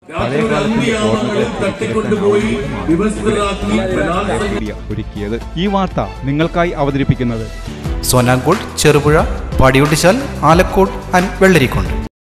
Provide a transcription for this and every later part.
ഒരുക്കിയത്. ഈ വാർത്ത നിങ്ങൾക്കായി അവതരിപ്പിക്കുന്നത് സോനാങ്കോട്, ചെറുപുഴ, പാടിയൊട്ടിച്ചാൽ, ആലക്കോട് ആൻഡ് വെള്ളരിക്കുണ്ട്.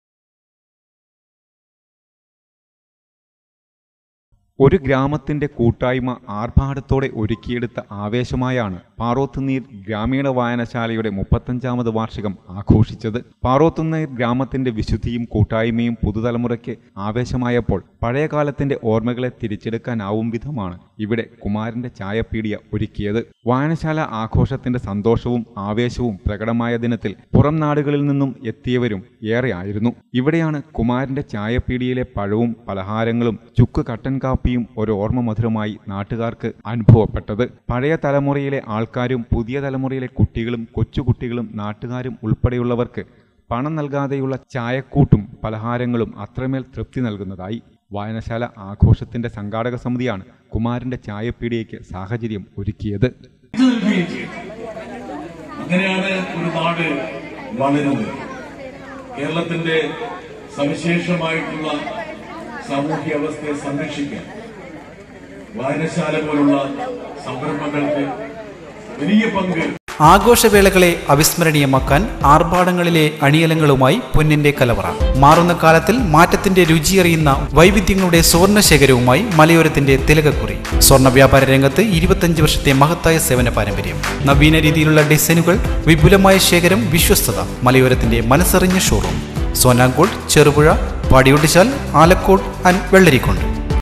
ഒരു ഗ്രാമത്തിന്റെ കൂട്ടായ്മ ആർഭാടത്തോടെ ഒരുക്കിയെടുത്ത ആവേശമായാണ് പാറോത്തുനീർ ഗ്രാമീണ വായനശാലയുടെ 35ാമത് വാർഷികം ആഘോഷിച്ചത്. പാറോത്തുനീർ ഗ്രാമത്തിന്റെ വിശുദ്ധിയും കൂട്ടായ്മയും പുതുതലമുറയ്ക്ക് ആവേശമായപ്പോൾ പഴയകാലത്തിന്റെ ഓർമ്മകളെ തിരിച്ചെടുക്കാനാവും വിധമാണ് ഇവിടെ കുമാരന്റെ ചായപ്പീടിയ ഒരുക്കിയത്. വായനശാല ആഘോഷത്തിന്റെ സന്തോഷവും ആവേശവും പ്രകടമായ ദിനത്തിൽ പുറം നാടുകളിൽ നിന്നും എത്തിയവരും ഏറെയായിരുന്നു. ഇവിടെയാണ് കുമാരന്റെ ചായപ്പീടിയയിലെ പഴവും പലഹാരങ്ങളും ചുക്ക് കട്ടൻ കാപ്പിയും ഒരു ഓർമ്മ മധുരമായി നാട്ടുകാർക്ക് അനുഭവപ്പെട്ടത്. പഴയ തലമുറയിലെ ആൾക്കാരും പുതിയ തലമുറയിലെ കുട്ടികളും കൊച്ചുകുട്ടികളും നാട്ടുകാരും ഉൾപ്പെടെയുള്ളവർക്ക് പണം നൽകാതെയുള്ള ചായക്കൂട്ടും പലഹാരങ്ങളും അത്രമേൽ തൃപ്തി നൽകുന്നതായി. വായനശാല ആഘോഷത്തിന്റെ സംഘാടക സമിതിയാണ് കുമാരന്റെ ചായപ്പീടിയയ്ക്ക് സാഹചര്യം ഒരുക്കിയത്. അങ്ങനെയാണ് ഒരു നാട് വളരുന്നത്. കേരളത്തിന്റെ സവിശേഷമായിട്ടുള്ള സാമൂഹ്യ അവസ്ഥയെ സംരക്ഷിക്കാൻ വായനശാല പോലുള്ള സംരംഭങ്ങൾക്ക് വലിയ പങ്ക്. ആഘോഷവേളകളെ അവിസ്മരണീയമാക്കാൻ ആർഭാടങ്ങളിലെ അണിയലങ്ങളുമായി പൊന്നിന്റെ കലവറ. മാറുന്ന കാലത്തിൽ മാറ്റത്തിന്റെ രുചിയറിയുന്ന വൈവിധ്യങ്ങളുടെ സ്വർണ്ണശേഖരവുമായി മലയോരത്തിന്റെ തിലകക്കുറി. സ്വർണ്ണ വ്യാപാര രംഗത്ത് 25 വർഷത്തെ മഹത്തായ സേവന പാരമ്പര്യം. നവീന രീതിയിലുള്ള ഡിസൈനുകൾ, വിപുലമായ ശേഖരം, വിശ്വസ്തത. മലയോരത്തിന്റെ മനസ്സറിഞ്ഞ ഷോറൂം. സോനാങ്കോട്, ചെറുപുഴ, പാടിയൊട്ടിച്ചാൽ, ആലക്കോട് ആൻഡ് വെള്ളരിക്കുണ്ട്.